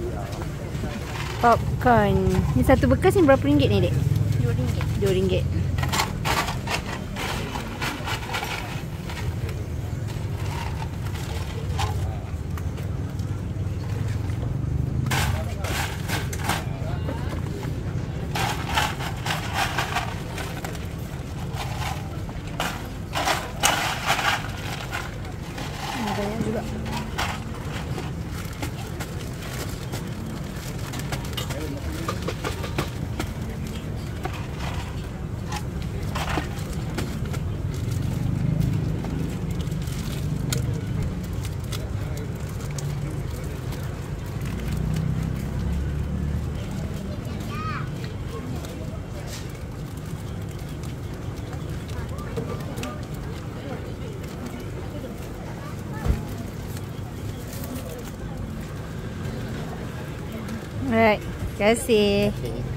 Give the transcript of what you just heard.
Popcorn. Ni satu bekas ni berapa ringgit ni, Dek? RM2. RM2. Banyak juga. Alright, terima kasih. Okay.